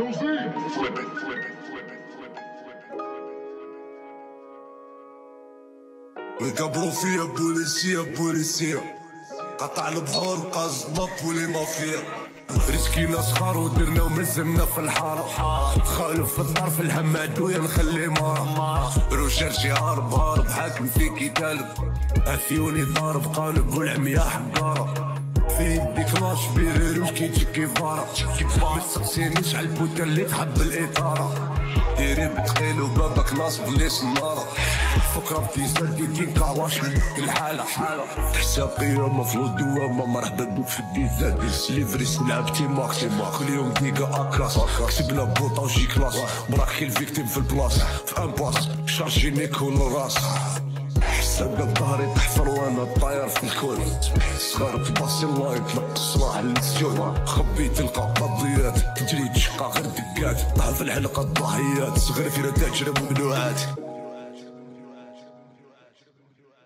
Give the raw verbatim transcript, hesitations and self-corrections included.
ويكبروا فيا بوليسية بوليسية قطع البحور قصدنا بولي مافيا ريسكينا صغار ودرنا ومزمنا في الحارة خالف في الدار في الحماد ويا نخلي مارا روشارجي هارب هارب حاكم فيكي كالب عفيوني ضارب قالب والعميا حقارة في يدي كلاش بيريروش كي تشكي فارا متسقسينيش عالبوتا اللي تحب الإطارة ديري بتخيل وبابك ناصب لي سنارة فكرة بتيسر كي كي كاواش الحالة حسابية مفروض دوامة مرحبا بك في الديزاد ليفريس نلعب تيماك تيماك كل يوم ديكا أكلاس كسبنا بوطا وجي كلاس براك الفيكتيم في البلاص في ان باس شارجيني كل راس حسابك ظهري تحفر وانا طاير في الكون صغار في باصي الله يطلق الصلاح للسجون خبي تلقى قضيات تجري تشقى غير دقات ضعف الحلقة الضحيات صغير في ردات شرب ممنوعات